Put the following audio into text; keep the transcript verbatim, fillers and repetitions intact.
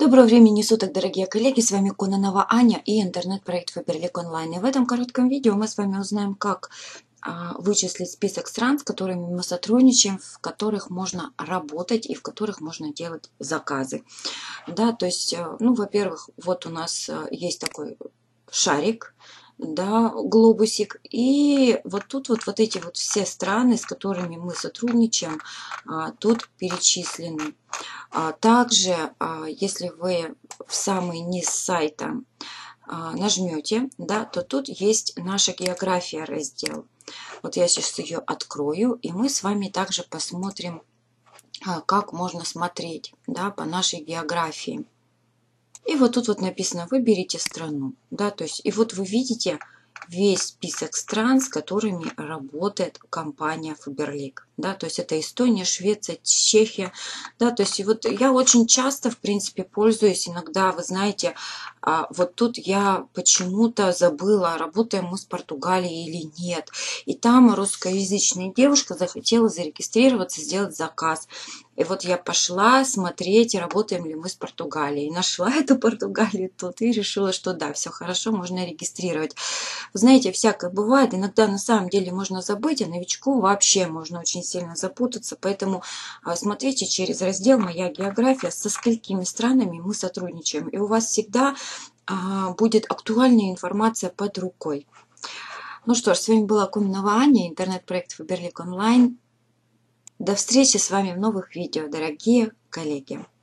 Доброго времени суток, дорогие коллеги, с вами Кононова Аня и интернет-проект Фаберлик Онлайн. И в этом коротком видео мы с вами узнаем, как а, вычислить список стран, с которыми мы сотрудничаем, в которых можно работать и в которых можно делать заказы. Да, то есть, ну, во-первых, вот у нас есть такой шарик, да, глобусик, и вот тут вот, вот эти вот все страны, с которыми мы сотрудничаем, тут перечислены. Также, если вы в самый низ сайта нажмете, да, то тут есть наша география раздел. Вот я сейчас ее открою, и мы с вами также посмотрим, как можно смотреть, да, по нашей географии. И вот тут вот написано: выберите страну, да, то есть, и вот вы видите весь список стран, с которыми работает компания Фаберлик, да, то есть это Эстония, Швеция, Чехия, да, то есть и вот я очень часто, в принципе, пользуюсь, иногда, вы знаете, вот тут я почему-то забыла, работаем мы с Португалией или нет, и там русскоязычная девушка захотела зарегистрироваться, сделать заказ. И вот я пошла смотреть, работаем ли мы с Португалией. Нашла эту Португалию тут и решила, что да, все хорошо, можно регистрировать. Вы знаете, всякое бывает. Иногда на самом деле можно забыть, а новичку вообще можно очень сильно запутаться. Поэтому смотрите через раздел «Моя география», со сколькими странами мы сотрудничаем. И у вас всегда будет актуальная информация под рукой. Ну что ж, с вами была Кононова Аня, интернет-проект Фаберлик Онлайн. До встречи с вами в новых видео, дорогие коллеги!